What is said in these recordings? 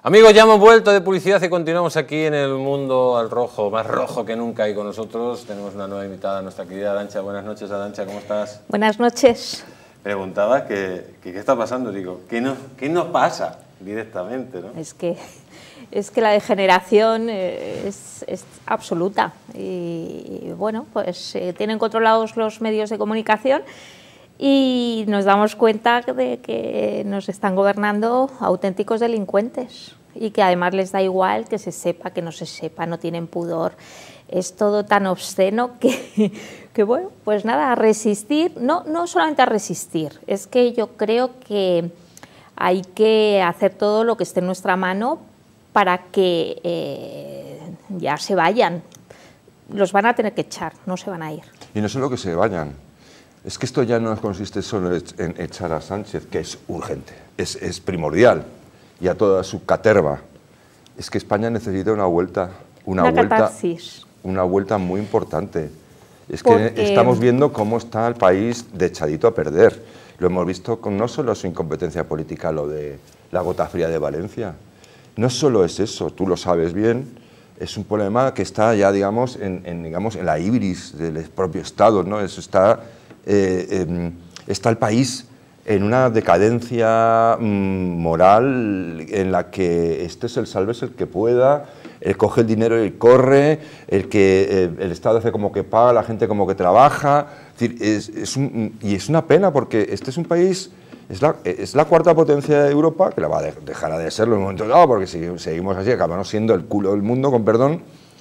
Amigos, ya hemos vuelto de publicidad y continuamos aquí en el mundo al rojo, más rojo que nunca, y con nosotros tenemos una nueva invitada, nuestra querida Arantxa. Buenas noches, Arantxa, ¿cómo estás? Buenas noches. Preguntaba que qué está pasando, digo, ¿qué nos pasa directamente, ¿no? Es que la degeneración es absoluta y bueno, pues tienen controlados los medios de comunicación y nos damos cuenta de que nos están gobernando auténticos delincuentes y que además les da igual que se sepa, que no se sepa, no tienen pudor. Es todo tan obsceno que bueno, pues nada, a resistir, no solamente a resistir, es que yo creo que hay que hacer todo lo que esté en nuestra mano para que ya se vayan. Los van a tener que echar, no se van a ir. Y no solo que se vayan, es que esto ya no consiste solo en echar a Sánchez, que es urgente, es primordial, y a toda su caterva. Es que España necesita una vuelta, catarsis. Una vuelta muy importante. Es que estamos viendo cómo está el país de echadito a perder. Lo hemos visto con no solo su incompetencia política, lo de la gota fría de Valencia. No solo es eso, tú lo sabes bien, es un problema que está ya, digamos, en la ibris del propio Estado, ¿no? Eso está el país en una decadencia moral en la que este es el sálvese el que pueda, él coge el dinero y corre, el Estado hace como que paga, la gente como que trabaja. Es decir, y es una pena porque este es un país, es la cuarta potencia de Europa, que la va a dejar de serlo en un momento dado, porque si seguimos así acabamos siendo el culo del mundo, con perdón,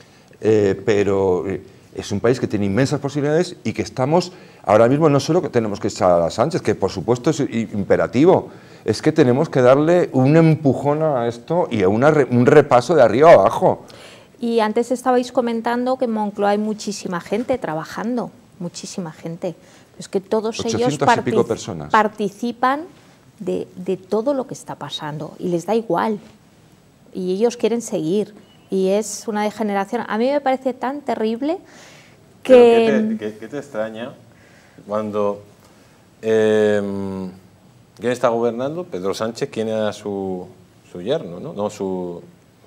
pero es un país que tiene inmensas posibilidades y que estamos, ahora mismo no solo que tenemos que echar a Sánchez, que por supuesto es imperativo, es que tenemos que darle un empujón a esto y a un repaso de arriba a abajo. Y antes estabais comentando que en Moncloa hay muchísima gente trabajando, muchísima gente. Es que todos ellos participan de todo lo que está pasando y les da igual. Y ellos quieren seguir. Y es una degeneración. A mí me parece tan terrible que... ¿Qué te extraña cuando... ¿quién está gobernando? Pedro Sánchez. ¿Quién era su yerno? No, su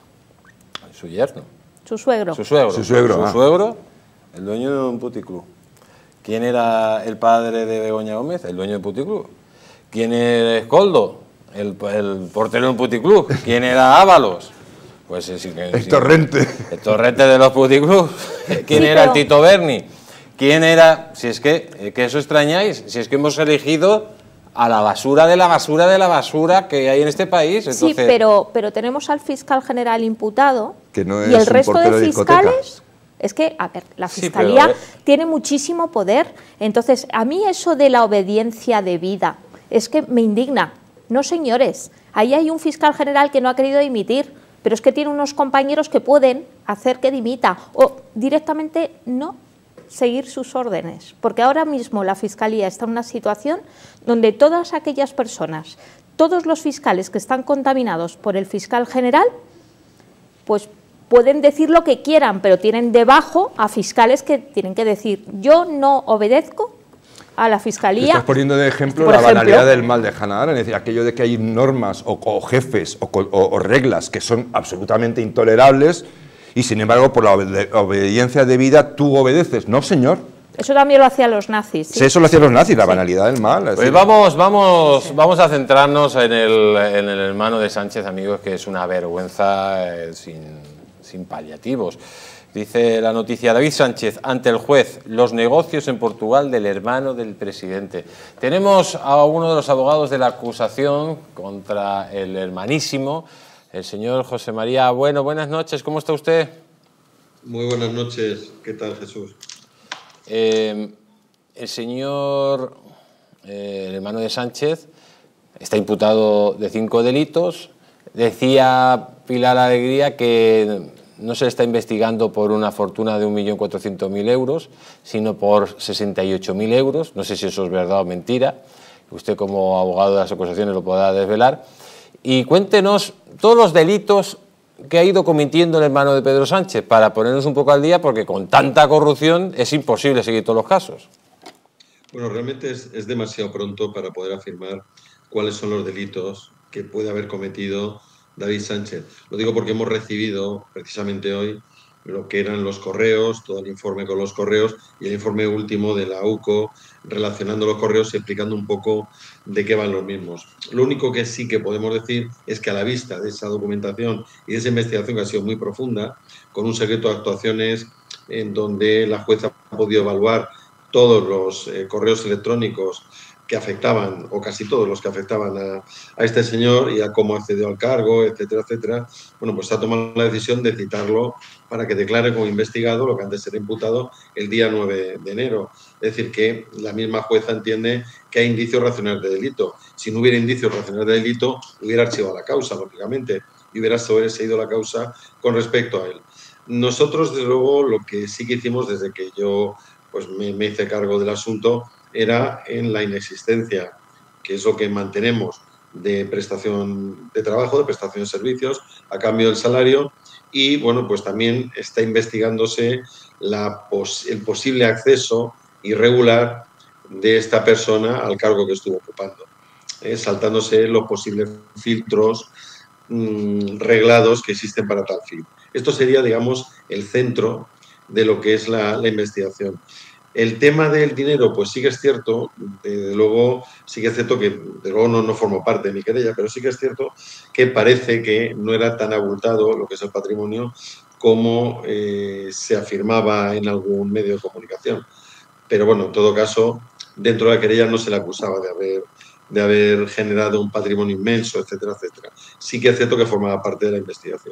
yerno. Su suegro. Su suegro, el dueño de un puticlub. ¿Quién era el padre de Begoña Gómez? El dueño del puticlub. ¿Quién era Escoldo? El portero de un puticlub. ¿Quién era Ábalos? Pues el Torrente. El Torrente de los puticlubs. ¿Quién era el Tito Berni? ¿Quién era? Si es que eso extrañáis, si es que hemos elegido a la basura de la basura de la basura que hay en este país. Entonces... Sí, pero tenemos al fiscal general imputado que no es y el resto de fiscales... discotecas. Es que, a ver, la Fiscalía tiene muchísimo poder. Entonces, a mí eso de la obediencia debida es que me indigna. No, señores, ahí hay un fiscal general que no ha querido dimitir, pero es que tiene unos compañeros que pueden hacer que dimita o directamente no seguir sus órdenes. Porque ahora mismo la Fiscalía está en una situación donde todas aquellas personas, todos los fiscales que están contaminados por el fiscal general, pues pueden decir lo que quieran, pero tienen debajo a fiscales que tienen que decir yo no obedezco a la Fiscalía. Estás poniendo de ejemplo banalidad del mal de Hannah Arendt, es decir, aquello de que hay normas o jefes o reglas que son absolutamente intolerables y sin embargo por la obediencia debida tú obedeces. No, señor. Eso también lo hacían los nazis. Sí, eso lo hacían los nazis, la banalidad del mal. Pues vamos a centrarnos en el hermano de Sánchez, amigos, que es una vergüenza sin paliativos. Dice la noticia: David Sánchez ante el juez, los negocios en Portugal del hermano del presidente. Tenemos a uno de los abogados de la acusación contra el hermanísimo, el señor José María Bueno. Buenas noches, ¿cómo está usted? Muy buenas noches, ¿qué tal, Jesús? El señor, el hermano de Sánchez, está imputado de 5 delitos. Decía Pilar Alegría que no se le está investigando por una fortuna de 1.400.000 euros, sino por 68.000 euros. No sé si eso es verdad o mentira. Usted, como abogado de las acusaciones, lo podrá desvelar. Y cuéntenos todos los delitos que ha ido cometiendo el hermano de Pedro Sánchez, para ponernos un poco al día, porque con tanta corrupción es imposible seguir todos los casos. Bueno, realmente es demasiado pronto para poder afirmar cuáles son los delitos que puede haber cometido David Sánchez. Lo digo porque hemos recibido precisamente hoy lo que eran los correos, todo el informe con los correos y el informe último de la UCO relacionando los correos y explicando un poco de qué van los mismos. Lo único que sí que podemos decir es que a la vista de esa documentación y de esa investigación que ha sido muy profunda, con un secreto de actuaciones en donde la jueza ha podido evaluar todos los correos electrónicos que afectaban, o casi todos los que afectaban a este señor y a cómo accedió al cargo, etcétera, etcétera, bueno, pues ha tomado la decisión de citarlo para que declare como investigado lo que antes era imputado el día 9 de enero. Es decir, que la misma jueza entiende que hay indicios racionales de delito. Si no hubiera indicios racionales de delito, hubiera archivado la causa, lógicamente, y hubiera sobreseído la causa con respecto a él. Nosotros, desde luego, lo que sí que hicimos desde que yo pues me hice cargo del asunto era en la inexistencia, que es lo que mantenemos, de prestación de trabajo, de prestación de servicios a cambio del salario, y bueno, pues también está investigándose el posible acceso irregular de esta persona al cargo que estuvo ocupando, saltándose los posibles filtros reglados que existen para tal fin. Esto sería, digamos, el centro de lo que es la investigación. El tema del dinero, pues sí que es cierto, desde luego, sí que es cierto que, de luego no formo parte de mi querella, pero sí que es cierto que parece que no era tan abultado lo que es el patrimonio como se afirmaba en algún medio de comunicación. Pero bueno, en todo caso, dentro de la querella no se le acusaba de haber generado un patrimonio inmenso, etcétera, etcétera. Sí que es cierto que formaba parte de la investigación.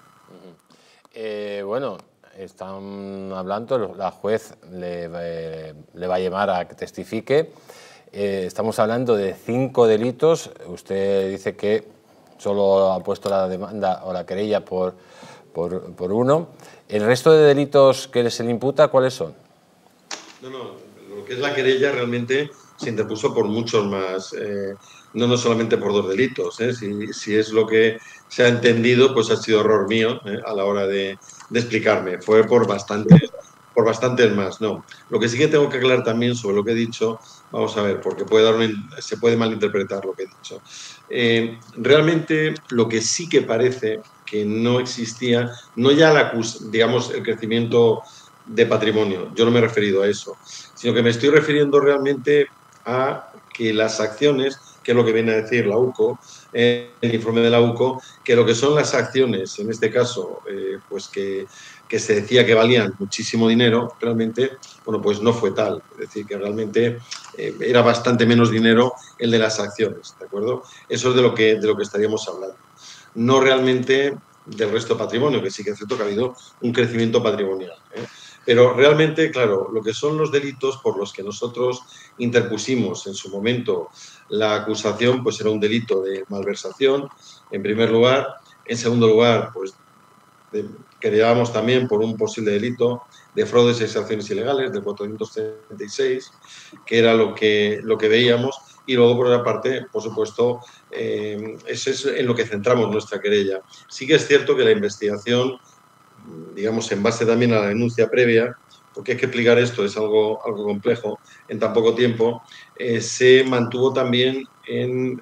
Bueno, están hablando, la juez le va a llamar a que testifique. Estamos hablando de 5 delitos. Usted dice que solo ha puesto la demanda o la querella por uno. ¿El resto de delitos que se le imputa, cuáles son? No, lo que es la querella realmente se interpuso por muchos más, no solamente por 2 delitos. Si es lo que se ha entendido, pues ha sido error mío a la hora de explicarme. Fue por bastantes más. No. Lo que sí que tengo que aclarar también sobre lo que he dicho, vamos a ver, porque se puede malinterpretar lo que he dicho. Realmente lo que sí que parece que no existía, no ya digamos, el crecimiento de patrimonio, yo no me he referido a eso, sino que me estoy refiriendo realmente a que las acciones, que es lo que viene a decir la UCO, el informe de la UCO, que lo que son las acciones, en este caso, pues que se decía que valían muchísimo dinero, realmente, bueno, pues no fue tal. Es decir, que realmente era bastante menos dinero el de las acciones, ¿de acuerdo? Eso es de lo que estaríamos hablando. No realmente del resto de patrimonio, que sí que es cierto que ha habido un crecimiento patrimonial, Pero realmente, claro, lo que son los delitos por los que nosotros interpusimos en su momento la acusación, pues era un delito de malversación, en primer lugar. En segundo lugar, pues queríamos también por un posible delito de fraudes y exacciones ilegales del 436, que era lo que veíamos. Y luego, por otra parte, por supuesto, eso es en lo que centramos nuestra querella. Sí que es cierto que la investigación, digamos, en base también a la denuncia previa, porque hay que explicar esto, es algo complejo, en tan poco tiempo, se mantuvo también en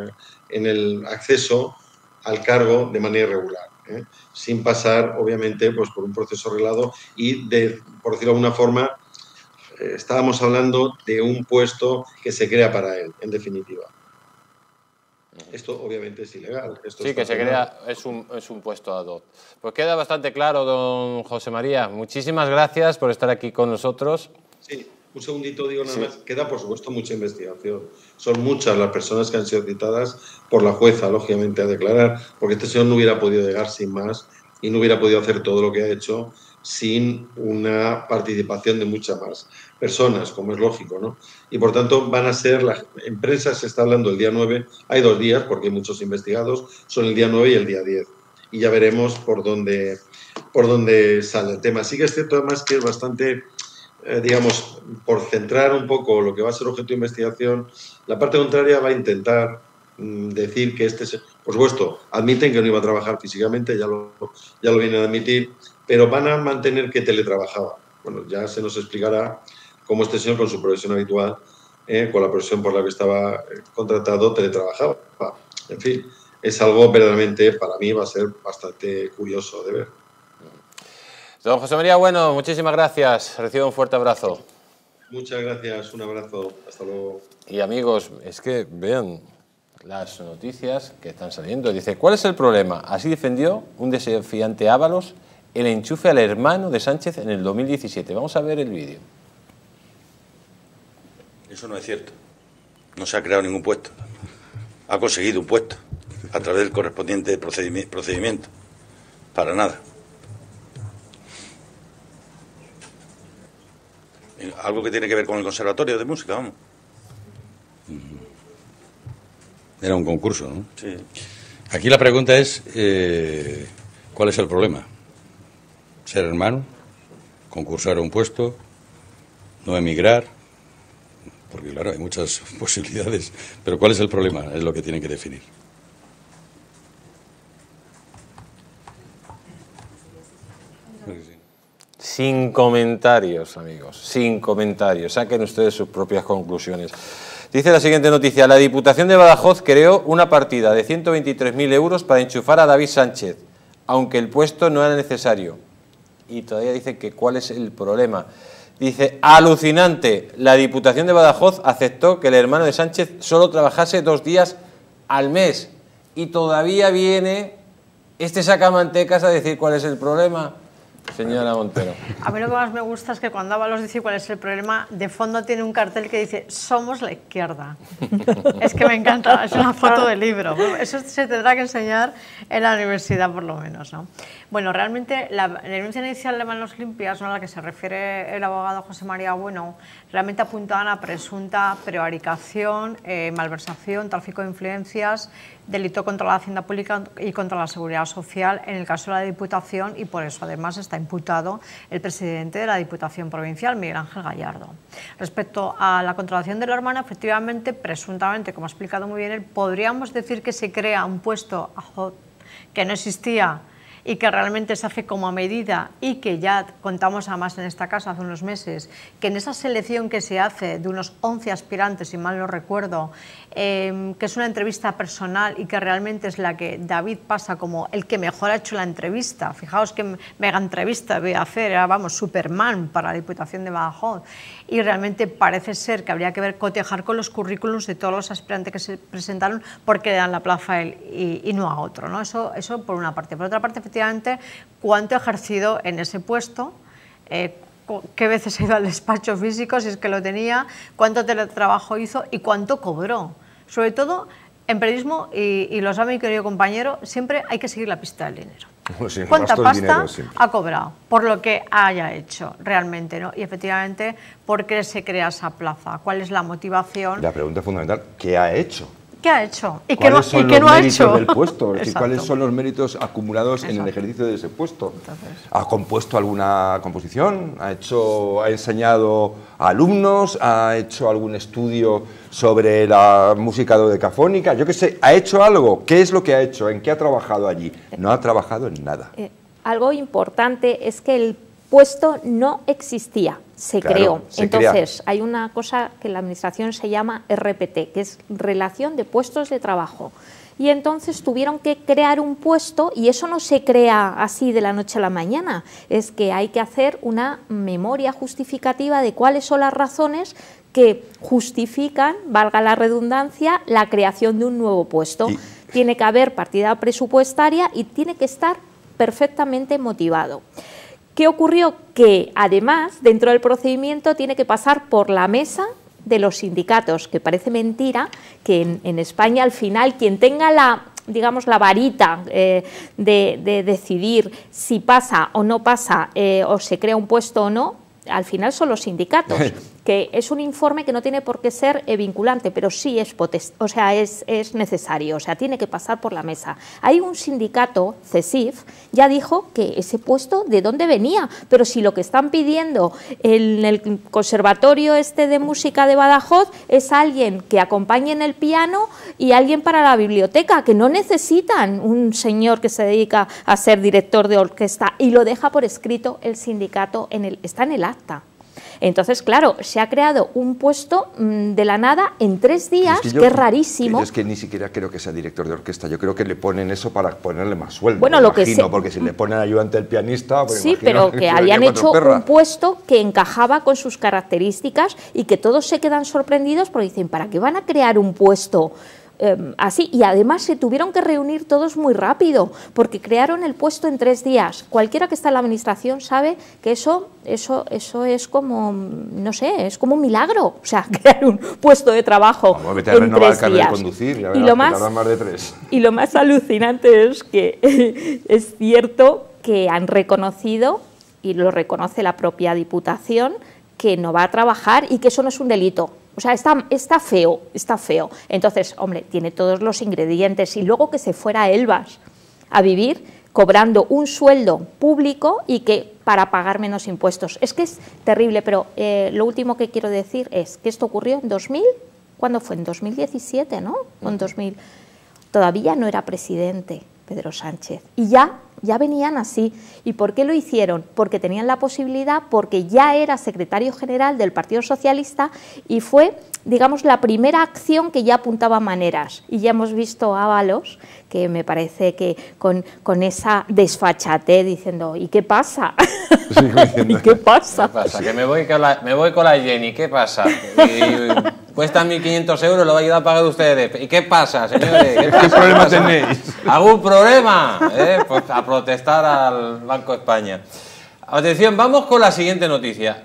el acceso al cargo de manera irregular, sin pasar, obviamente, pues, por un proceso arreglado y, por decirlo de alguna forma, estábamos hablando de un puesto que se crea para él, en definitiva. Esto obviamente es ilegal. Sí, que se crea, es un puesto ad hoc. Pues queda bastante claro, don José María. Muchísimas gracias por estar aquí con nosotros. Sí, un segundito digo nada más. Queda, por supuesto, mucha investigación. Son muchas las personas que han sido citadas por la jueza, lógicamente, a declarar, porque este señor no hubiera podido llegar sin más y no hubiera podido hacer todo lo que ha hecho sin una participación de muchas más personas, como es lógico, ¿no? Y por tanto van a ser, en prensa se está hablando el día 9, hay 2 días porque hay muchos investigados, son el día 9 y el día 10, y ya veremos por dónde sale el tema. Sí que es cierto además que es bastante, digamos, por centrar un poco lo que va a ser objeto de investigación, la parte contraria va a intentar decir que por supuesto, admiten que no iba a trabajar físicamente, ya lo vienen a admitir, pero van a mantener que teletrabajaba. Bueno, ya se nos explicará cómo este señor, con su profesión habitual, con la profesión por la que estaba contratado, teletrabajaba. En fin, es algo verdaderamente, para mí, va a ser bastante curioso de ver. Don José María Bueno, muchísimas gracias. Reciba un fuerte abrazo. Muchas gracias, un abrazo, hasta luego. Y amigos, es que vean las noticias que están saliendo. Dice, ¿cuál es el problema? Así defendió un desafiante Ábalos el enchufe al hermano de Sánchez en el 2017. Vamos a ver el vídeo. Eso no es cierto. No se ha creado ningún puesto. Ha conseguido un puesto a través del correspondiente procedimiento. Para nada. Algo que tiene que ver con el Conservatorio de Música, vamos. Era un concurso, ¿no? Sí. Aquí la pregunta es, ¿cuál es el problema? ¿Ser hermano? ¿Concursar a un puesto? ¿No emigrar? Porque claro, hay muchas posibilidades. Pero ¿cuál es el problema? Es lo que tienen que definir. Sin comentarios, amigos, sin comentarios. Saquen ustedes sus propias conclusiones. Dice la siguiente noticia. La Diputación de Badajoz creó una partida de 123.000 euros para enchufar a David Sánchez, aunque el puesto no era necesario. Y todavía dice que cuál es el problema. Dice, alucinante, la Diputación de Badajoz aceptó que el hermano de Sánchez solo trabajase 2 días al mes. Y todavía viene este sacamantecas a decir cuál es el problema. Señora Montero. A mí lo que más me gusta es que cuando Ábalos dice cuál es el problema, de fondo tiene un cartel que dice somos la izquierda. Es que me encanta, es una foto de libro. Eso se tendrá que enseñar en la universidad por lo menos, ¿no? Bueno, realmente la denuncia inicial de Manos Limpias, ¿no?, a la que se refiere el abogado José María Bueno, realmente apuntaban a presunta prevaricación, malversación, tráfico de influencias, delito contra la hacienda pública y contra la seguridad social en el caso de la Diputación, y por eso además está imputado el presidente de la Diputación Provincial, Miguel Ángel Gallardo. Respecto a la contratación de la hermana, efectivamente, presuntamente, como ha explicado muy bien él, podríamos decir que se crea un puesto que no existía y que realmente se hace como a medida, y que ya contamos además en esta casa hace unos meses, que en esa selección que se hace de unos 11 aspirantes, si mal no recuerdo, que es una entrevista personal y que realmente es la que David pasa como el que mejor ha hecho la entrevista. Fijaos qué mega entrevista voy a hacer, era, vamos, Superman para la Diputación de Badajoz, y realmente parece ser que habría que ver, cotejar con los currículums de todos los aspirantes que se presentaron, porque le dan la plaza a él y no a otro, ¿no? Eso por una parte. Por otra parte, efectivamente, cuánto ha ejercido en ese puesto, qué veces ha ido al despacho físico, si es que lo tenía, cuánto teletrabajo hizo y cuánto cobró. Sobre todo, en periodismo, y lo sabe mi querido compañero, siempre hay que seguir la pista del dinero. Pues sí, ¿Cuánta pasta ha cobrado por lo que haya hecho realmente, ¿no? Y efectivamente, ¿por qué se crea esa plaza? ¿Cuál es la motivación? La pregunta fundamental, ¿qué ha hecho? ¿Qué ha hecho? ¿Y qué no ha hecho? ¿Cuáles son los méritos del puesto? Es decir, ¿cuáles son los méritos acumulados en el ejercicio de ese puesto? Entonces, ¿ha compuesto alguna composición? ¿Ha enseñado a alumnos? ¿Ha hecho algún estudio sobre la música dodecafónica? Yo qué sé, ¿ha hecho algo? ¿Qué es lo que ha hecho? ¿En qué ha trabajado allí? No ha trabajado en nada. Algo importante es que el puesto no existía, se creó. Entonces, hay una cosa que en la administración se llama RPT, que es Relación de Puestos de Trabajo. Y entonces tuvieron que crear un puesto, y eso no se crea así de la noche a la mañana, es que hay que hacer una memoria justificativa de cuáles son las razones que justifican, valga la redundancia, la creación de un nuevo puesto. Tiene que haber partida presupuestaria y tiene que estar perfectamente motivado. ¿Qué ocurrió? Que además, dentro del procedimiento, tiene que pasar por la mesa de los sindicatos, que parece mentira que en España al final quien tenga la, digamos, la varita de decidir si pasa o no pasa o se crea un puesto o no, al final son los sindicatos, que es un informe que no tiene por qué ser vinculante, pero sí es necesario, o sea, tiene que pasar por la mesa. Hay un sindicato, CESIF, ya dijo que ese puesto de dónde venía, pero si lo que están pidiendo en el Conservatorio de Música de Badajoz es alguien que acompañe en el piano y alguien para la biblioteca, que no necesitan un señor que se dedica a ser director de orquesta, y lo deja por escrito el sindicato, está en el acta. Entonces, claro, se ha creado un puesto de la nada en 3 días, que es rarísimo. Es que ni siquiera creo que sea director de orquesta, yo creo que le ponen eso para ponerle más sueldo, bueno, porque si le ponen ayudante del pianista... Pues sí, pero que habían hecho un puesto que encajaba con sus características y que todos se quedan sorprendidos porque dicen, ¿para qué van a crear un puesto así? Y además se tuvieron que reunir todos muy rápido, porque crearon el puesto en 3 días. Cualquiera que está en la administración sabe que eso es como, no sé, es como un milagro, o sea, crear un puesto de trabajo en 3 días. Conducir, y lo más de 3. Y lo más alucinante es que es cierto que han reconocido, y lo reconoce la propia Diputación, que no va a trabajar y que eso no es un delito. O sea, está feo, está feo. Entonces, hombre, tiene todos los ingredientes. Y luego que se fuera a Elvas a vivir cobrando un sueldo público y que para pagar menos impuestos. Es que es terrible, pero lo último que quiero decir es que esto ocurrió en 2000, ¿cuándo fue? En 2017, ¿no? En 2000. Todavía no era presidente Pedro Sánchez. Y ya venían así. ¿Y por qué lo hicieron? Porque tenían la posibilidad, porque ya era secretario general del Partido Socialista y fue, digamos, la primera acción que ya apuntaba maneras. Y ya hemos visto a Ábalos, que me parece que con esa desfachatez diciendo, ¿y qué pasa? Sí, ¿Y qué pasa? ¿Qué pasa? Que me voy con la Jenny, ¿qué pasa? Cuesta 1.500 euros, lo va a ayudar a pagar ustedes. ¿Y qué pasa, señores? ¿Qué problema tenéis? ¿Algún problema? Pues a protestar al Banco de España. Atención, vamos con la siguiente noticia.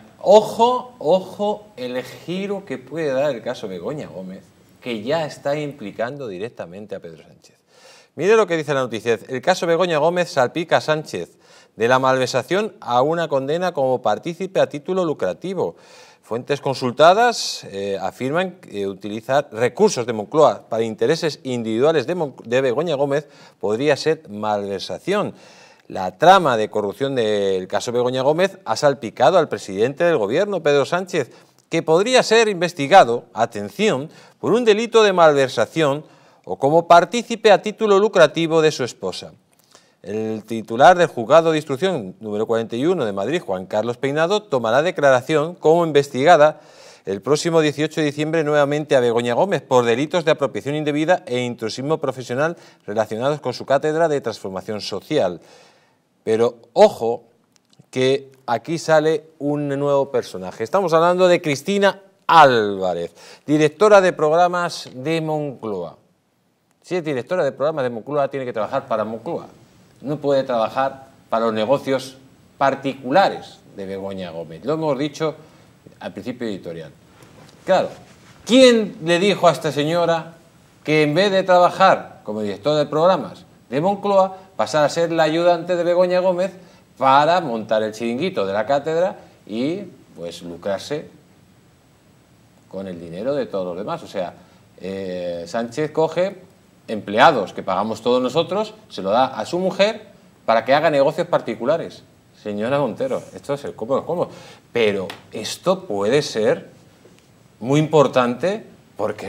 Ojo, el giro que puede dar el caso Begoña Gómez, que ya está implicando directamente a Pedro Sánchez. Mire lo que dice la noticia. El caso Begoña Gómez salpica a Sánchez de la malversación a una condena como partícipe a título lucrativo. Fuentes consultadas afirman que utilizar recursos de Moncloa para intereses individuales de Begoña Gómez podría ser malversación. La trama de corrupción del caso Begoña Gómez ha salpicado al presidente del gobierno, Pedro Sánchez, que podría ser investigado, atención, por un delito de malversación o como partícipe a título lucrativo de su esposa. El titular del Juzgado de Instrucción número 41 de Madrid, Juan Carlos Peinado, tomará declaración como investigada el próximo 18 de diciembre nuevamente a Begoña Gómez por delitos de apropiación indebida e intrusismo profesional relacionados con su cátedra de transformación social. Pero ojo, que aquí sale un nuevo personaje. Estamos hablando de Cristina Álvarez, directora de programas de Moncloa. Si es directora de programas de Moncloa, tiene que trabajar para Moncloa. No puede trabajar para los negocios particulares de Begoña Gómez. Lo hemos dicho al principio editorial. Claro, ¿quién le dijo a esta señora que en vez de trabajar como directora de programas de Moncloa, pasara a ser la ayudante de Begoña Gómez para montar el chiringuito de la cátedra y pues lucrarse con el dinero de todos los demás? O sea, Sánchez coge empleados que pagamos todos nosotros, se lo da a su mujer para que haga negocios particulares. Señora Montero, esto es el cómo. Pero esto puede ser muy importante porque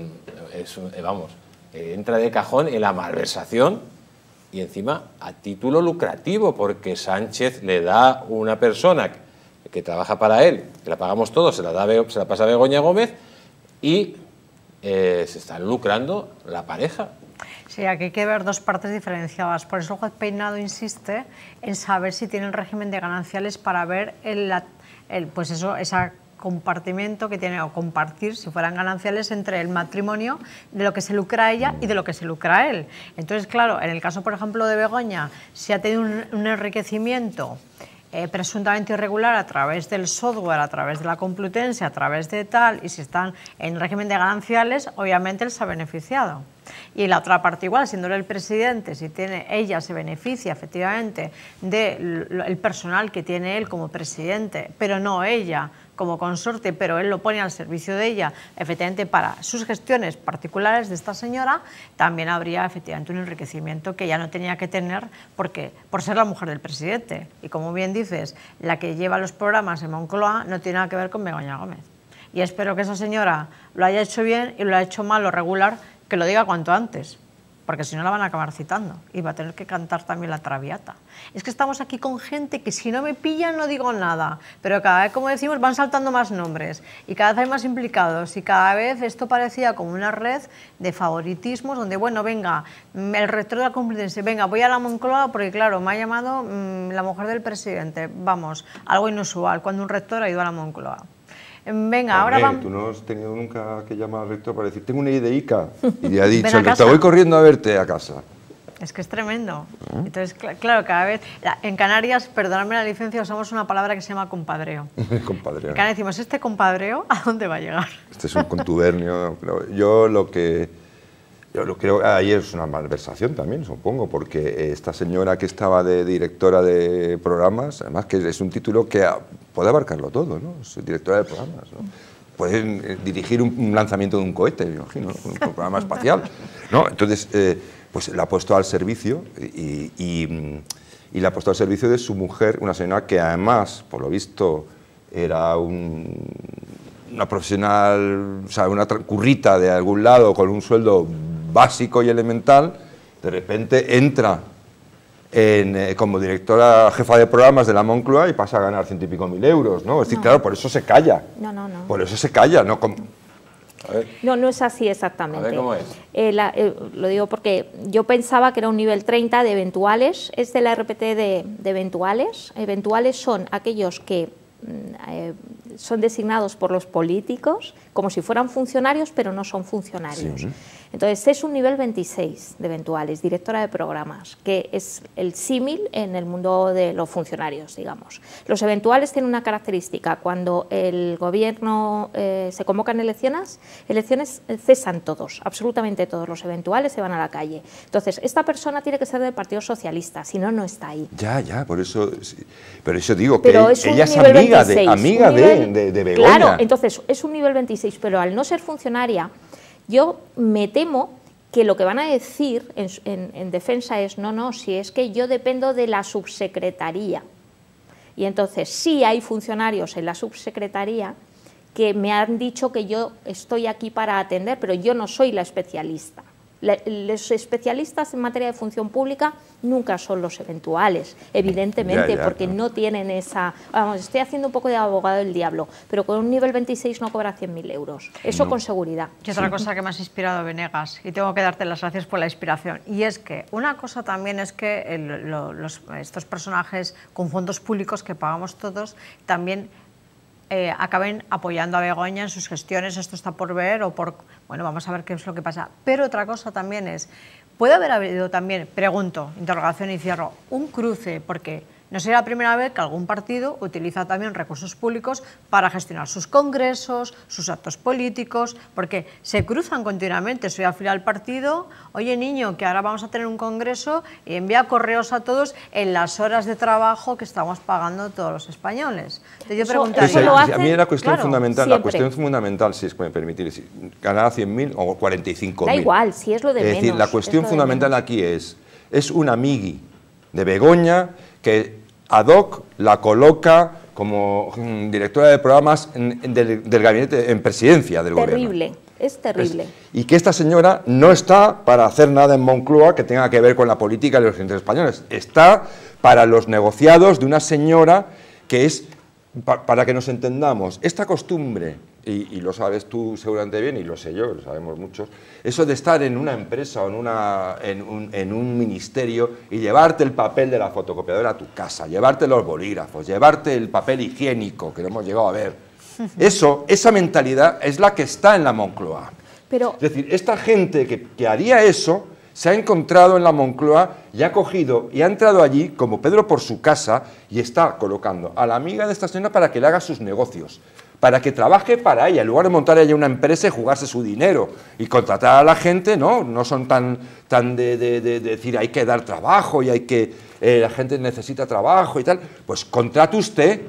entra de cajón en la malversación y encima a título lucrativo, porque Sánchez le da una persona que trabaja para él, que la pagamos todos, se la pasa a Begoña Gómez y se están lucrando la pareja. Sí, aquí hay que ver dos partes diferenciadas. Por eso el juez Peinado insiste en saber si tiene el régimen de gananciales para ver ese compartimiento que tiene, o compartir, si fueran gananciales, entre el matrimonio, de lo que se lucra ella y de lo que se lucra él. Entonces, claro, en el caso, por ejemplo, de Begoña, si ha tenido un enriquecimiento presuntamente irregular a través del software, a través de la Complutense, a través de tal, y si están en régimen de gananciales, obviamente él se ha beneficiado. Y la otra parte igual, siendo él el presidente, si ella se beneficia efectivamente del personal que tiene él como presidente, pero no ella como consorte, pero él lo pone al servicio de ella, efectivamente para sus gestiones particulares de esta señora, también habría efectivamente un enriquecimiento que ella no tenía que tener por ser la mujer del presidente. Y como bien dices, la que lleva los programas en Moncloa no tiene nada que ver con Begoña Gómez. Y espero que esa señora lo haya hecho bien y lo haya hecho mal o regular, que lo diga cuanto antes, porque si no la van a acabar citando y va a tener que cantar también la Traviata. Es que estamos aquí con gente que si no me pillan no digo nada, pero cada vez, como decimos, van saltando más nombres y cada vez hay más implicados y cada vez esto parecía como una red de favoritismos donde, bueno, venga, el rector de la Complutense, venga, voy a la Moncloa porque, claro, me ha llamado la mujer del presidente, vamos, algo inusual, cuando un rector ha ido a la Moncloa. Venga, ahora vamos. Tú no has tenido nunca que llamar al rector para decir, tengo una ideica. Y le ha dicho, el rector, voy corriendo a verte a casa. Es que es tremendo. Entonces, claro, cada vez... En Canarias, perdonadme la licencia, usamos una palabra que se llama compadreo. Compadreo. En Canarias decimos, ¿este compadreo a dónde va a llegar? Este es un contubernio. Yo lo creo, ahí es una malversación también, supongo, porque esta señora que estaba de directora de programas, además que es un título que puede abarcarlo todo, ¿no? Es directora de programas, ¿no? Pueden dirigir un lanzamiento de un cohete, me imagino, ¿no? Un programa espacial, ¿no? Entonces, pues la ha puesto al servicio y la ha puesto al servicio de su mujer, una señora que además, por lo visto, era una profesional, o sea, una currita de algún lado con un sueldo básico y elemental, de repente entra como directora jefa de programas de la Moncloa y pasa a ganar 100 y pico mil euros, ¿no? Es decir, claro, por eso se calla. No. Por eso se calla, ¿no? No es así exactamente. A ver cómo es. Lo digo porque yo pensaba que era un nivel 30 de eventuales, es de la RPT de eventuales. Eventuales son aquellos que son designados por los políticos como si fueran funcionarios, pero no son funcionarios. Sí. Entonces, es un nivel 26 de eventuales, directora de programas, que es el símil en el mundo de los funcionarios, digamos. Los eventuales tienen una característica: cuando el gobierno se convocan elecciones cesan todos, absolutamente todos los eventuales se van a la calle. Entonces, esta persona tiene que ser del Partido Socialista, si no, no está ahí. Ya, por eso digo que ella es amiga 26, de Begoña. Claro, entonces es un nivel 26, pero al no ser funcionaria, yo me temo que lo que van a decir en defensa es, no, si es que yo dependo de la subsecretaría. Y entonces sí hay funcionarios en la subsecretaría que me han dicho que yo estoy aquí para atender, pero yo no soy la especialista. Los especialistas en materia de función pública nunca son los eventuales, evidentemente, porque no tienen esa... Vamos, estoy haciendo un poco de abogado del diablo, pero con un nivel 26 no cobra 100.000 euros. Eso con seguridad. Y otra cosa que me has inspirado, Venegas, y tengo que darte las gracias por la inspiración, y es que una cosa también es que estos personajes con fondos públicos que pagamos todos también acaben apoyando a Begoña en sus gestiones, esto está por ver, o por... Bueno, vamos a ver qué es lo que pasa. Pero otra cosa también es, puede haber habido también, pregunto, interrogación y cierro, un cruce, porque no será la primera vez que algún partido utiliza también recursos públicos para gestionar sus congresos, sus actos políticos, porque se cruzan continuamente. Soy afiliado al partido, oye niño, que ahora vamos a tener un congreso, y envía correos a todos en las horas de trabajo que estamos pagando todos los españoles. Entonces yo preguntaría... A mí la cuestión fundamental, si es que me permitís, si ganar 100.000 o 45.000. Da igual, si es lo de menos. Es decir, la cuestión fundamental aquí es un amigui de Begoña que ad hoc la coloca como directora de programas del gabinete en presidencia del gobierno. Es terrible. Y que esta señora no está para hacer nada en Moncloa que tenga que ver con la política de los intereses españoles. Está para los negociados de una señora que es, para que nos entendamos, esta costumbre, y lo sabes tú seguramente bien, y lo sé yo, lo sabemos muchos, eso de estar en una empresa o en un ministerio y llevarte el papel de la fotocopiadora a tu casa, llevarte los bolígrafos, llevarte el papel higiénico, que lo hemos llegado a ver. Esa mentalidad es la que está en la Moncloa. Es decir, esta gente que haría eso se ha encontrado en la Moncloa y ha cogido y ha entrado allí como Pedro por su casa y está colocando a la amiga de esta señora para que le haga sus negocios, para que trabaje para ella, en lugar de montar ella una empresa y jugarse su dinero y contratar a la gente, no son tan de decir hay que dar trabajo y la gente necesita trabajo y tal. Pues contrate usted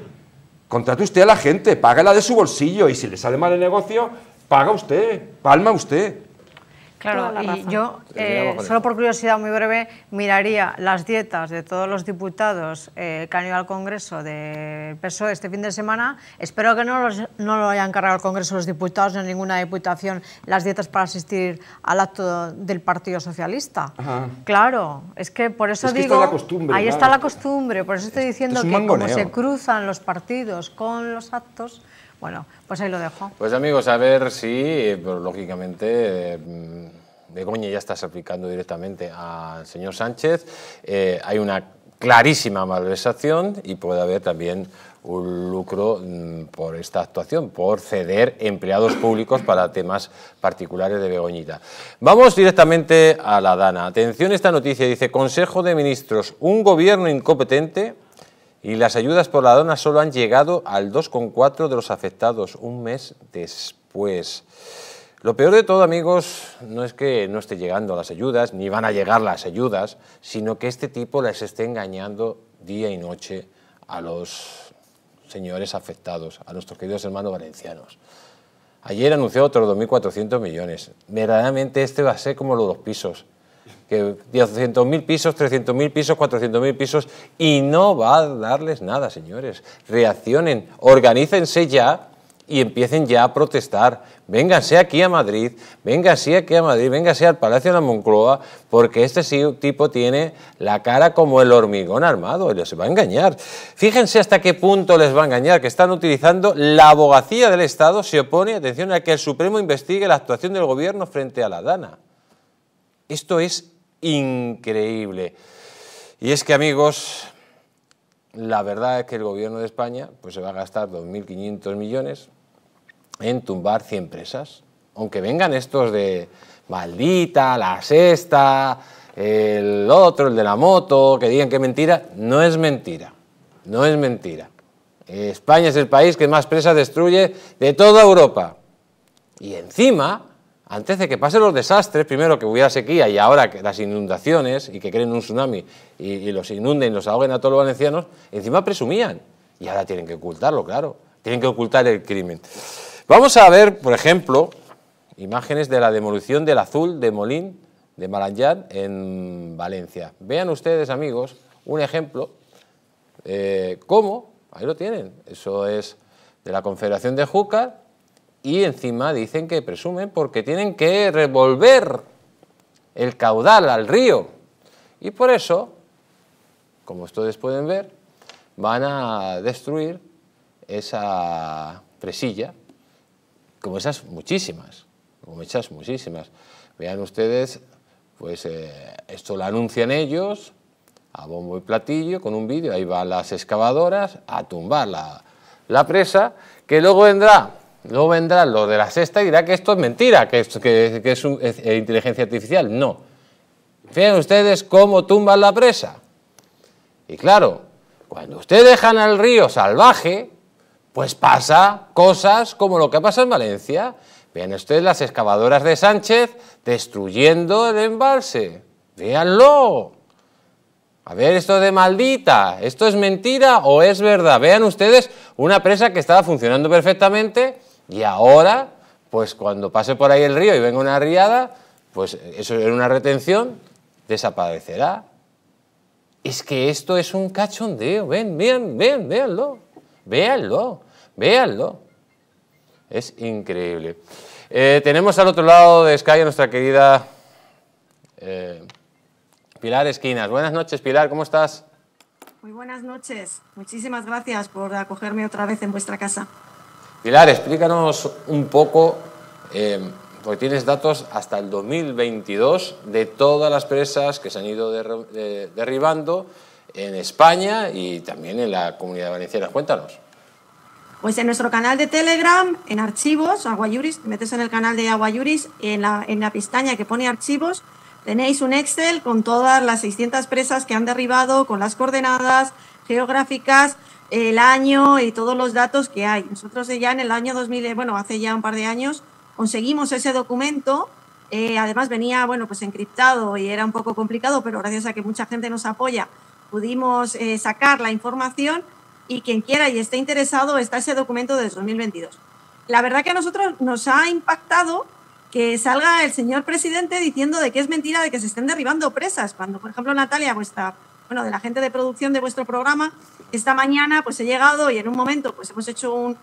a la gente, págala de su bolsillo, y si le sale mal el negocio, paga usted, palma usted. Claro, y yo, solo por curiosidad muy breve, miraría las dietas de todos los diputados que han ido al Congreso del PSOE este fin de semana. Espero que no lo hayan cargado al Congreso los diputados, ni ninguna diputación, las dietas para asistir al acto del Partido Socialista. Ajá. Claro, es que por eso digo, está la costumbre, ahí está la costumbre, por eso estoy diciendo que mangoneo. como se cruzan los partidos con los actos, bueno, pues ahí lo dejo. Pues amigos, a ver si, pues, lógicamente, Begoña ya está aplicando directamente al señor Sánchez. Hay una clarísima malversación y puede haber también un lucro por esta actuación, por ceder empleados públicos para temas particulares de Begoñita. Vamos directamente a la Dana. Atención, esta noticia dice: Consejo de Ministros, un gobierno incompetente y las ayudas por la Dana solo han llegado al 2,4% de los afectados un mes después. Lo peor de todo, amigos, no es que no esté llegando las ayudas, ni van a llegar las ayudas, sino que este tipo les esté engañando día y noche a los señores afectados, a nuestros queridos hermanos valencianos. Ayer anunció otros 2.400 millones. Verdaderamente este va a ser como los pisos, que 200.000 pisos, 300.000 pisos, 400.000 pisos, y no va a darles nada, señores. Reaccionen, organícense ya y empiecen ya a protestar. Vénganse aquí a Madrid, vénganse al Palacio de la Moncloa, porque este tipo tiene la cara como el hormigón armado y les va a engañar. Fíjense hasta qué punto les va a engañar, que están utilizando la abogacía del Estado, se opone, atención, a que el Supremo investigue la actuación del Gobierno frente a la Dana. Esto es increíble. Y es que, amigos, la verdad es que el Gobierno de España pues se va a gastar 2.500 millones en tumbar 100 empresas. Aunque vengan estos de Maldita, La Sexta, el otro, el de la moto, que digan que es mentira, no es mentira. No es mentira. España es el país que más presas destruye de toda Europa. Y encima, antes de que pasen los desastres, primero que hubiera sequía y ahora que las inundaciones y que creen un tsunami y los inunden y los ahoguen a todos los valencianos, encima presumían. Y ahora tienen que ocultarlo, claro. Tienen que ocultar el crimen. Vamos a ver, por ejemplo, imágenes de la demolición del Azul de Molín de Maranllán en Valencia. Vean ustedes, amigos, un ejemplo, cómo, ahí lo tienen, eso es de la Confederación de Júcar, y encima dicen que presumen porque tienen que revolver el caudal al río. Y por eso, como ustedes pueden ver, van a destruir esa presilla, como esas muchísimas. Vean ustedes, pues esto lo anuncian ellos a bombo y platillo con un vídeo, ahí van las excavadoras a tumbar la presa, que luego vendrán los de La Sexta y dirá que esto es mentira, que es inteligencia artificial. No. Fíjense ustedes cómo tumban la presa. Y claro, cuando ustedes dejan al río salvaje, pues pasa cosas como lo que ha pasado en Valencia. Vean ustedes las excavadoras de Sánchez destruyendo el embalse. Véanlo. A ver, esto de Maldita, ¿esto es mentira o es verdad? Vean ustedes una presa que estaba funcionando perfectamente y ahora, pues cuando pase por ahí el río y venga una riada, pues eso era una retención, desaparecerá. Es que esto es un cachondeo. Véanlo. Es increíble. Tenemos al otro lado de Sky a nuestra querida Pilar Esquinas. Buenas noches, Pilar, ¿cómo estás? Muy buenas noches. Muchísimas gracias por acogerme otra vez en vuestra casa. Pilar, explícanos un poco, porque tienes datos hasta el 2022 de todas las presas que se han ido derribando en España y también en la Comunidad Valenciana. Cuéntanos. Pues en nuestro canal de Telegram, en archivos, Aguayuris, te metes en el canal de Aguayuris, en la pestaña que pone archivos, tenéis un Excel con todas las 600 presas que han derribado, con las coordenadas geográficas, el año y todos los datos que hay. Nosotros ya en el año 2000, bueno, hace ya un par de años, conseguimos ese documento. Además venía, bueno, pues encriptado y era un poco complicado, pero gracias a que mucha gente nos apoya, pudimos sacar la información. Y quien quiera y esté interesado, está ese documento de 2022. La verdad que a nosotros nos ha impactado que salga el señor presidente diciendo de que es mentira de que se estén derribando presas. Cuando, por ejemplo, Natalia, de la gente de producción de vuestro programa, esta mañana pues he llegado y en un momento pues hemos hecho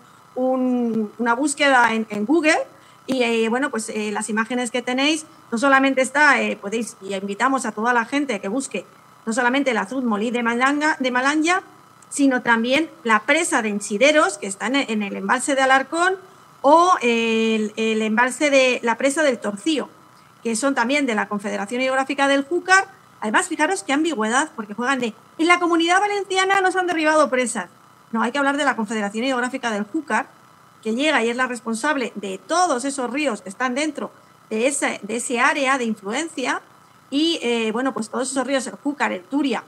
una búsqueda en Google y las imágenes que tenéis, no solamente está, podéis, y invitamos a toda la gente que busque no solamente el Azud Molí de Malanja, sino también la presa de Enchideros, que está en el embalse de Alarcón, o el embalse de la presa del Torcío, que son también de la Confederación Hidrográfica del Júcar. Además, fijaros qué ambigüedad, porque juegan de en la Comunidad Valenciana no se han derribado presas. No, hay que hablar de la Confederación Hidrográfica del Júcar, que llega y es la responsable de todos esos ríos que están dentro de ese área de influencia. Y, pues todos esos ríos, el Júcar, el Turia,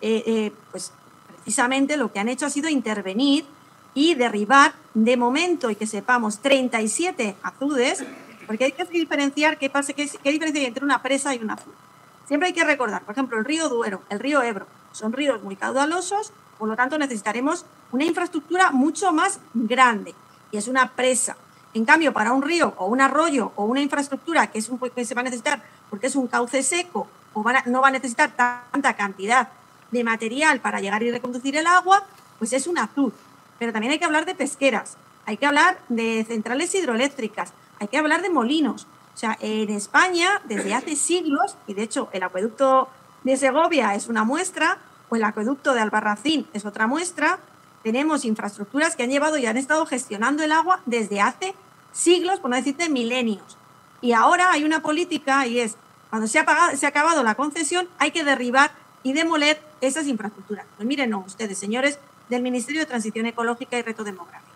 pues precisamente lo que han hecho ha sido intervenir y derribar, de momento, y que sepamos, 37 azudes, porque hay que diferenciar qué diferencia hay entre una presa y un azud. Siempre hay que recordar, por ejemplo, el río Duero, el río Ebro, son ríos muy caudalosos, por lo tanto necesitaremos una infraestructura mucho más grande, y es una presa. En cambio, para un río o un arroyo o una infraestructura que se va a necesitar porque es un cauce seco o no va a necesitar tanta cantidad de material para llegar y reconducir el agua, pues es un azud. Pero también hay que hablar de pesqueras, hay que hablar de centrales hidroeléctricas, hay que hablar de molinos. O sea, en España, desde hace siglos, y de hecho el acueducto de Segovia es una muestra, o el acueducto de Albarracín es otra muestra, tenemos infraestructuras que han llevado y han estado gestionando el agua desde hace siglos, por no decirte milenios. Y ahora hay una política y es, cuando se ha acabado la concesión, hay que derribar y demoler esas infraestructuras. Pues miren, no, ustedes, señores del Ministerio de Transición Ecológica y Reto Demográfico.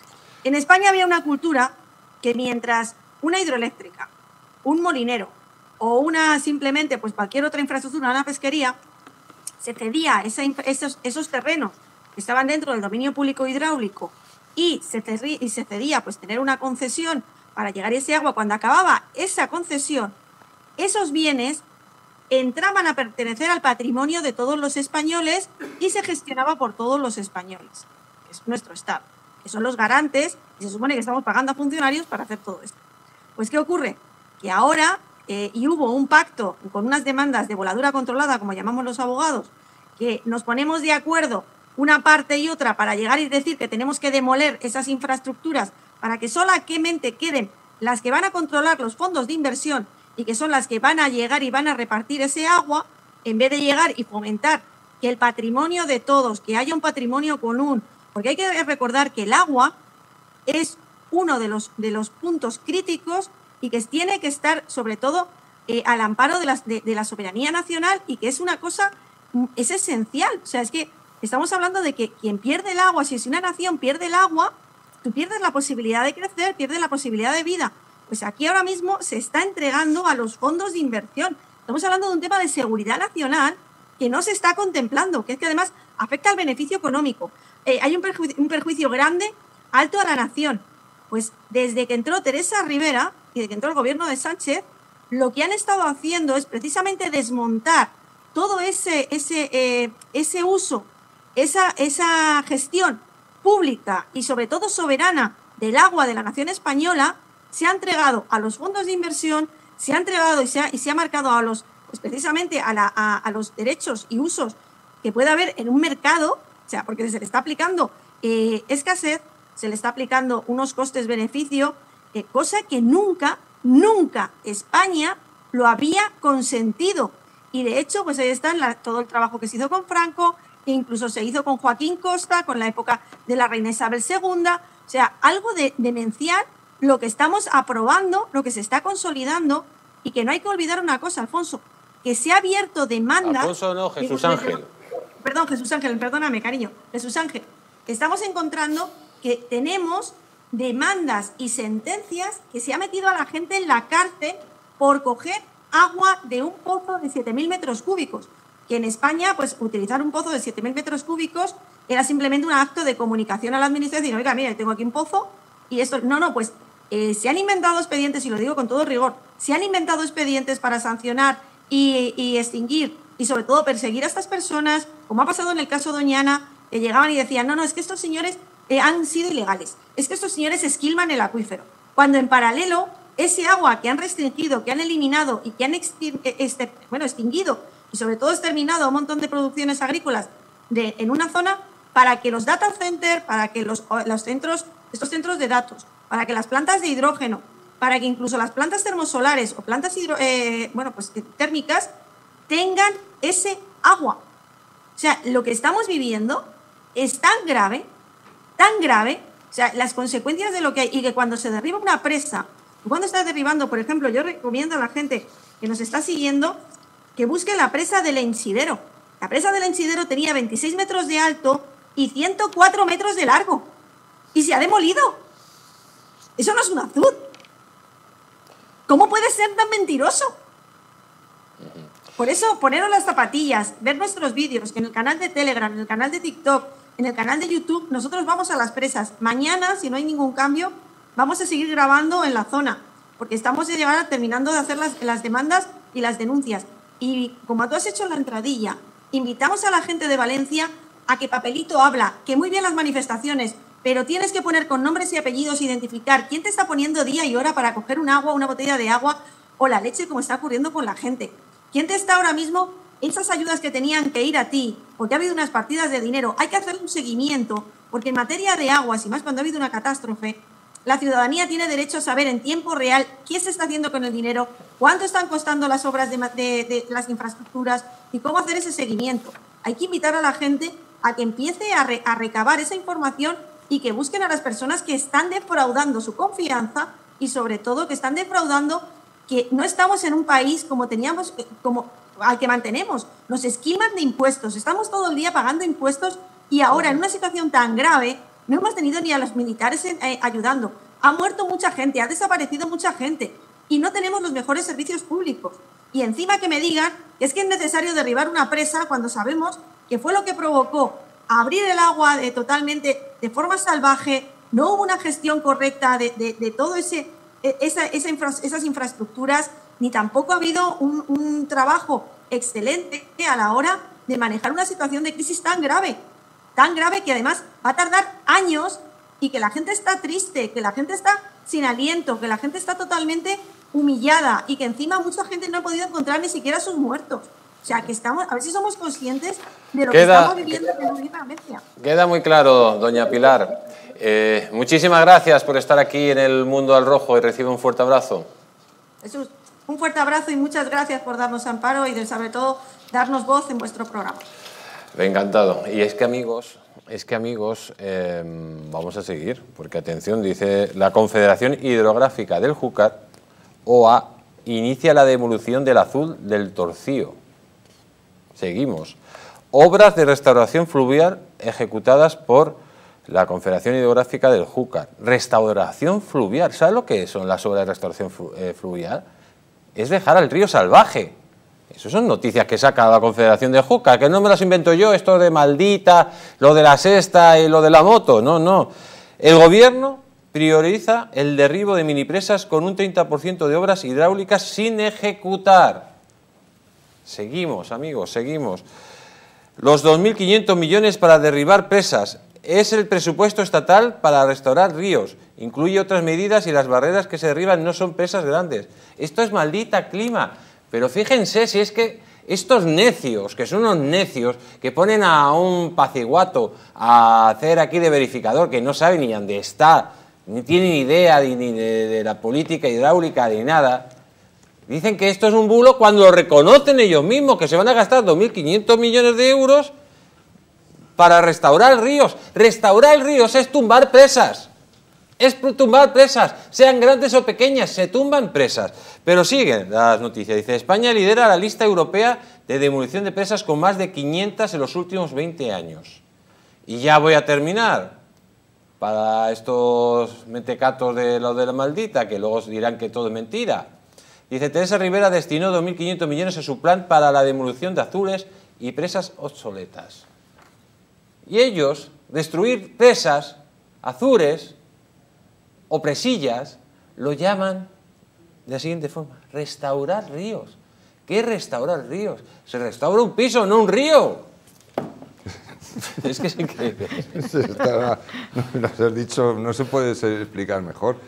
En España había una cultura que mientras una hidroeléctrica, un molinero o simplemente pues cualquier otra infraestructura, una pesquería, se cedía esos terrenos que estaban dentro del dominio público hidráulico y se cedía pues tener una concesión para llegar a ese agua, cuando acababa esa concesión, esos bienes entraban a pertenecer al patrimonio de todos los españoles y se gestionaba por todos los españoles, que es nuestro Estado, que son los garantes, y se supone que estamos pagando a funcionarios para hacer todo esto. Pues, ¿qué ocurre? Que ahora, y hubo un pacto con unas demandas de voladura controlada, como llamamos los abogados, que nos ponemos de acuerdo una parte y otra para llegar y decir que tenemos que demoler esas infraestructuras para que solamente queden las que van a controlar los fondos de inversión y que son las que van a llegar y van a repartir ese agua, en vez de llegar y fomentar que el patrimonio de todos, que haya un patrimonio común, porque hay que recordar que el agua es uno de los puntos críticos y que tiene que estar sobre todo al amparo de la soberanía nacional, y que es una cosa, es esencial. O sea, es que estamos hablando de que quien pierde el agua, si una nación pierde el agua, tú pierdes la posibilidad de crecer, pierdes la posibilidad de vida. Pues aquí ahora mismo se está entregando a los fondos de inversión. Estamos hablando de un tema de seguridad nacional que no se está contemplando, que es que además afecta al beneficio económico. Hay un perjuicio grande, alto a la nación. Pues desde que entró Teresa Rivera y desde que entró el gobierno de Sánchez, lo que han estado haciendo es precisamente desmontar todo ese uso, esa gestión pública y sobre todo soberana del agua de la nación española. Se ha entregado a los fondos de inversión, se ha entregado y se ha marcado a pues precisamente a los derechos y usos que puede haber en un mercado, o sea, porque se le está aplicando escasez, se le está aplicando unos costes-beneficio, cosa que nunca España lo había consentido. Y de hecho, pues ahí está todo el trabajo que se hizo con Franco, que incluso se hizo con Joaquín Costa, con la época de la reina Isabel II. O sea, algo demencial lo que estamos aprobando, lo que se está consolidando, y que no hay que olvidar una cosa, Alfonso, que se ha abierto demanda... Alfonso no, Jesús Ángel. Perdón, Jesús Ángel, perdóname, cariño. Jesús Ángel, estamos encontrando que tenemos demandas y sentencias que se ha metido a la gente en la cárcel por coger agua de un pozo de 7.000 metros cúbicos. Que en España, pues utilizar un pozo de 7.000 metros cúbicos era simplemente un acto de comunicación a la administración. Oiga, mira, tengo aquí un pozo y esto... No, pues se han inventado expedientes, y lo digo con todo rigor, se han inventado expedientes para sancionar y extinguir y sobre todo perseguir a estas personas, como ha pasado en el caso de Doñana, que llegaban y decían, no, es que estos señores han sido ilegales, es que estos señores esquilman el acuífero. Cuando en paralelo ese agua que han restringido, que han eliminado y que han extinguido y sobre todo exterminado a un montón de producciones agrícolas en una zona, para que los data centers, para que estos centros de datos, para que las plantas de hidrógeno, para que incluso las plantas termosolares o plantas térmicas tengan ese agua. O sea, lo que estamos viviendo es tan grave, o sea, las consecuencias de lo que hay, y que cuando se derriba una presa, cuando está derribando, por ejemplo, yo recomiendo a la gente que nos está siguiendo que busque la presa del Enchidero. La presa del Enchidero tenía 26 metros de alto y 104 metros de largo. Y se ha demolido. Eso no es un azud. ¿Cómo puede ser tan mentiroso? Por eso, poneros las zapatillas, ver nuestros vídeos, que en el canal de Telegram, en el canal de TikTok, en el canal de YouTube, nosotros vamos a las presas. Mañana, si no hay ningún cambio, vamos a seguir grabando en la zona, porque estamos terminando de hacer las demandas y las denuncias. Y como tú has hecho en la entradilla, invitamos a la gente de Valencia a que papelito habla, que muy bien las manifestaciones, pero tienes que poner con nombres y apellidos, identificar quién te está poniendo día y hora para coger un agua, una botella de agua o la leche, como está ocurriendo con la gente. ¿Quién te está ahora mismo esas ayudas que tenían que ir a ti, porque ha habido unas partidas de dinero? Hay que hacer un seguimiento, porque en materia de aguas, y más cuando ha habido una catástrofe, la ciudadanía tiene derecho a saber en tiempo real qué se está haciendo con el dinero, cuánto están costando las obras de las infraestructuras y cómo hacer ese seguimiento. Hay que invitar a la gente a que empiece a recabar esa información y que busquen a las personas que están defraudando su confianza y, sobre todo, que están defraudando, que no estamos en un país como teníamos, al que mantenemos. Nos esquiman de impuestos, estamos todo el día pagando impuestos y ahora, en una situación tan grave, no hemos tenido ni a los militares ayudando. Ha muerto mucha gente, ha desaparecido mucha gente y no tenemos los mejores servicios públicos. Y encima que me digan que es necesario derribar una presa cuando sabemos que fue lo que provocó abrir el agua totalmente de forma salvaje, no hubo una gestión correcta de todo esas infraestructuras, ni tampoco ha habido un trabajo excelente a la hora de manejar una situación de crisis tan grave que además va a tardar años y que la gente está triste, que la gente está sin aliento, que la gente está totalmente humillada y que encima mucha gente no ha podido encontrar ni siquiera a sus muertos. O sea, que a ver si somos conscientes de lo que estamos viviendo en Valencia. Queda muy claro, doña Pilar. Muchísimas gracias por estar aquí en el Mundo al Rojo y recibe un fuerte abrazo. Jesús, un fuerte abrazo y muchas gracias por darnos amparo y sobre todo darnos voz en vuestro programa. Encantado. Y es que amigos, vamos a seguir, porque atención, dice la Confederación Hidrográfica del Júcar, OA, inicia la demolición del azud del Torcío. Seguimos. Obras de restauración fluvial ejecutadas por la Confederación Hidrográfica del Júcar. Restauración fluvial. ¿Sabes lo que son las obras de restauración fluvial? Es dejar al río salvaje. Esas son noticias que saca la Confederación de Júcar, que no me las invento yo, esto de maldita, lo de la sexta y lo de la moto. No, no. El gobierno prioriza el derribo de minipresas con un 30% de obras hidráulicas sin ejecutar. Seguimos, amigos, seguimos. Los 2.500 millones para derribar presas es el presupuesto estatal para restaurar ríos. Incluye otras medidas y las barreras que se derriban no son presas grandes. Esto es maldita clima. Pero fíjense si es que estos necios, que son unos necios, que ponen a un paciguato a hacer aquí de verificador, que no sabe ni dónde está, ni tiene ni idea ni de la política hidráulica ni nada, dicen que esto es un bulo cuando lo reconocen ellos mismos, que se van a gastar 2.500 millones de euros para restaurar ríos. Restaurar ríos es tumbar presas. Es tumbar presas, sean grandes o pequeñas, se tumban presas. Pero siguen las noticias. Dice, España lidera la lista europea de demolición de presas con más de 500 en los últimos 20 años. Y ya voy a terminar. Para estos mentecatos de lo de la maldita, que luego dirán que todo es mentira. Dice, Teresa Rivera destinó 2.500 millones a su plan para la demolición de azules y presas obsoletas. Y ellos, destruir presas, azures o presillas, lo llaman de la siguiente forma, restaurar ríos. ¿Qué es restaurar ríos? Se restaura un piso, no un río. Es que es increíble. Nos has dicho, no se puede explicar mejor.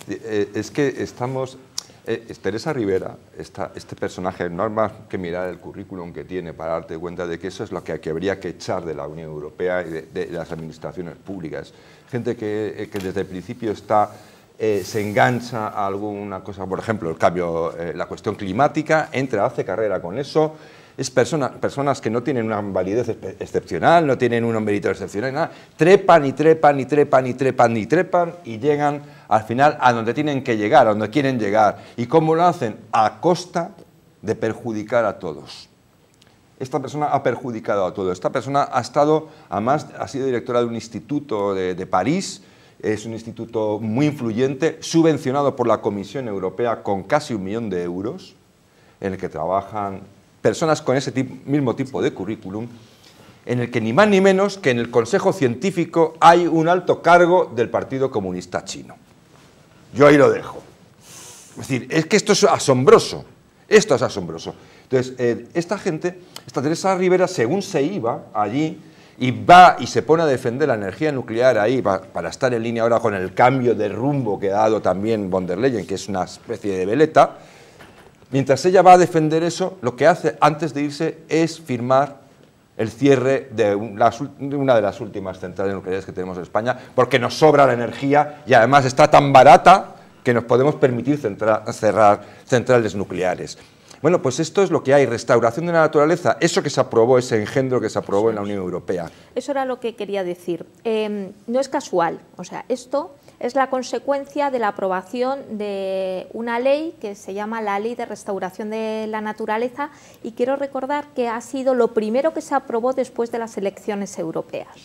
Es que estamos... Teresa Rivera, este personaje, no hay más que mirar el currículum que tiene para darte cuenta de que eso es lo que habría que echar de la Unión Europea y de las administraciones públicas. Gente que desde el principio se engancha a alguna cosa, por ejemplo, el cambio, la cuestión climática, hace carrera con eso. Es personas que no tienen una validez excepcional, no tienen un mérito excepcional, nada. Trepan y trepan y trepan y trepan y trepan y llegan al final a donde tienen que llegar, a donde quieren llegar. ¿Y cómo lo hacen? A costa de perjudicar a todos. Esta persona ha perjudicado a todos. Esta persona además ha sido directora de un instituto de París. Es un instituto muy influyente, subvencionado por la Comisión Europea con casi 1 millón de euros, en el que trabajan personas con ese mismo tipo de currículum, en el que ni más ni menos que en el Consejo Científico hay un alto cargo del Partido Comunista Chino. Yo ahí lo dejo. Es decir, es que esto es asombroso. Esto es asombroso. Entonces, esta Teresa Rivera, según se iba allí, y va y se pone a defender la energía nuclear ahí para estar en línea ahora con el cambio de rumbo que ha dado también von der Leyen, que es una especie de veleta. Mientras ella va a defender eso, lo que hace antes de irse es firmar el cierre de una de las últimas centrales nucleares que tenemos en España, porque nos sobra la energía y además está tan barata que nos podemos permitir cerrar centrales nucleares. Bueno, pues esto es lo que hay, restauración de la naturaleza, eso que se aprobó, ese engendro que se aprobó en la Unión Europea. Eso era lo que quería decir. No es casual, o sea, esto es la consecuencia de la aprobación de una ley que se llama la Ley de Restauración de la Naturaleza, y quiero recordar que ha sido lo primero que se aprobó después de las elecciones europeas.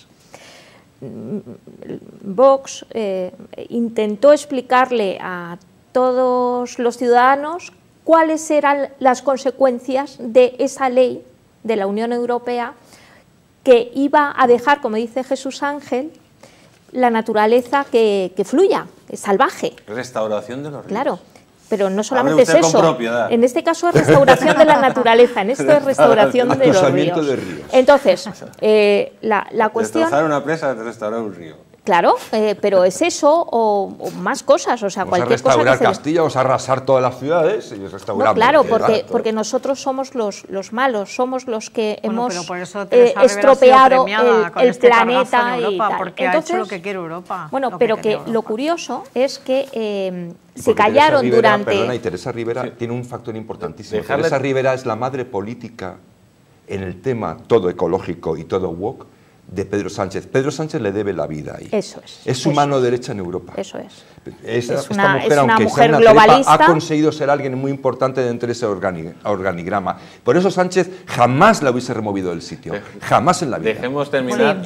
Vox intentó explicarle a todos los ciudadanos cuáles eran las consecuencias de esa ley de la Unión Europea, que iba a dejar, como dice Jesús Ángel, la naturaleza que fluya, es salvaje. Restauración de los ríos. Claro, pero no solamente es eso. En este caso es restauración de la naturaleza, en esto es restauración de los ríos. Entonces, la cuestión... Destrozar una presa es restaurar un río. Claro, pero es eso o más cosas, o sea, cualquier cosa que restaurar Castilla, o sea, arrasar todas las ciudades y restaurar. No, claro, porque nosotros somos los malos, somos los que hemos estropeado el planeta y tal. Porque entonces, ha hecho lo que quiere Europa. Bueno, pero que lo curioso es que se callaron durante... Perdona, y Teresa Rivera tiene un factor importantísimo. Teresa Rivera es la madre política en el tema todo ecológico y todo woke de Pedro Sánchez. Pedro Sánchez le debe la vida ahí. Eso es. Es su mano derecha en Europa. Eso es. Esta mujer, aunque sea una globalista, trepa, ha conseguido ser alguien muy importante dentro de ese organigrama. Por eso Sánchez jamás la hubiese removido del sitio. Jamás en la vida. Dejemos terminar.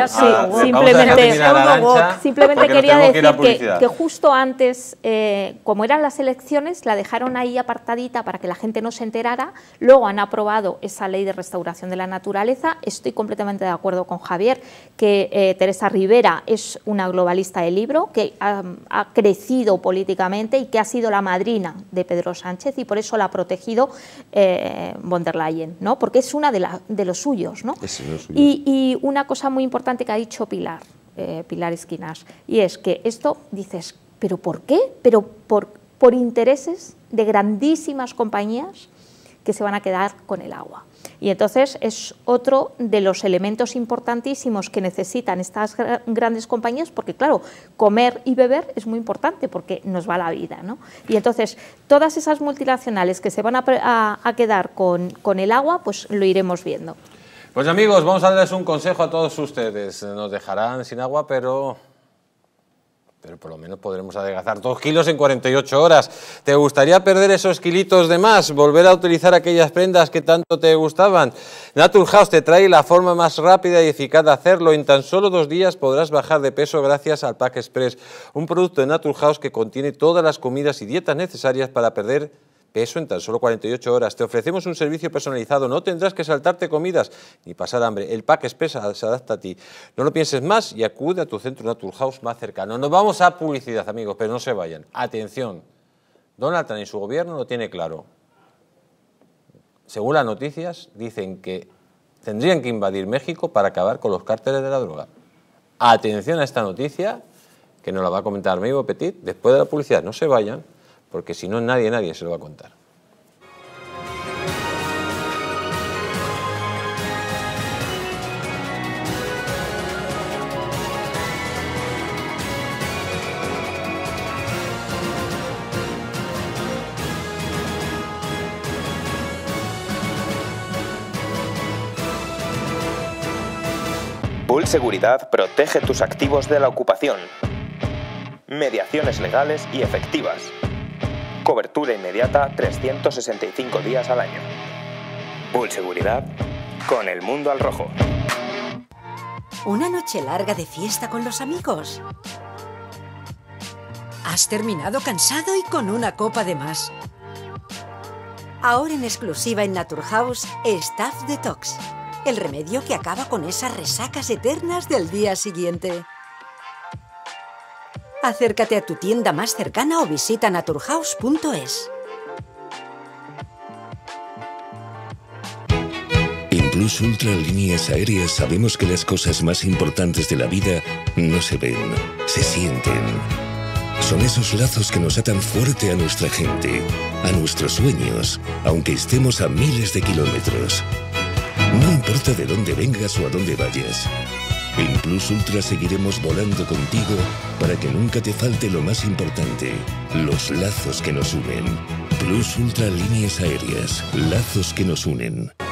Simplemente quería decir que justo antes, como eran las elecciones, la dejaron ahí apartadita para que la gente no se enterara. Luego han aprobado esa ley de restauración de la naturaleza. Estoy completamente de acuerdo con Javier que Teresa Rivera es una globalista del libro, que ha crecido políticamente y que ha sido la madrina de Pedro Sánchez, y por eso la ha protegido von der Leyen, ¿no? Porque es una de los suyos, ¿no? Y una cosa muy importante que ha dicho Pilar Esquinas, y es que esto dices, ¿pero por qué? Pero por intereses de grandísimas compañías que se van a quedar con el agua. Y entonces es otro de los elementos importantísimos que necesitan estas grandes compañías, porque claro, comer y beber es muy importante porque nos va la vida, ¿no? Y entonces todas esas multinacionales que se van a quedar con el agua, pues lo iremos viendo. Pues amigos, vamos a darles un consejo a todos ustedes. Nos dejarán sin agua, pero por lo menos podremos adelgazar 2 kilos en 48 horas. ¿Te gustaría perder esos kilitos de más? ¿Volver a utilizar aquellas prendas que tanto te gustaban? Naturhaus te trae la forma más rápida y eficaz de hacerlo. En tan solo 2 días podrás bajar de peso gracias al Pack Express, un producto de Naturhaus que contiene todas las comidas y dietas necesarias para perder peso en tan solo 48 horas. Te ofrecemos un servicio personalizado, no tendrás que saltarte comidas ni pasar hambre. El Pack Express se adapta a ti. No lo pienses más y acude a tu centro Naturhaus más cercano. Nos vamos a publicidad, amigos, pero no se vayan. Atención, Donald Trump y su gobierno lo tiene claro. Según las noticias, dicen que tendrían que invadir México para acabar con los cárteles de la droga. Atención a esta noticia, que nos la va a comentar Meibo Petit después de la publicidad. No se vayan, porque si no nadie se lo va a contar. Bull Seguridad protege tus activos de la ocupación. Mediaciones legales y efectivas. Cobertura inmediata 365 días al año. Bull Seguridad, con el mundo al rojo. ¿Una noche larga de fiesta con los amigos? ¿Has terminado cansado y con una copa de más? Ahora en exclusiva en Naturhaus, Staff Detox. El remedio que acaba con esas resacas eternas del día siguiente. Acércate a tu tienda más cercana o visita naturhaus.es. En Plus Ultra Líneas Aéreas sabemos que las cosas más importantes de la vida no se ven, se sienten. Son esos lazos que nos atan fuerte a nuestra gente, a nuestros sueños, aunque estemos a miles de kilómetros. No importa de dónde vengas o a dónde vayas. En Plus Ultra seguiremos volando contigo para que nunca te falte lo más importante, los lazos que nos unen. Plus Ultra Líneas Aéreas, lazos que nos unen.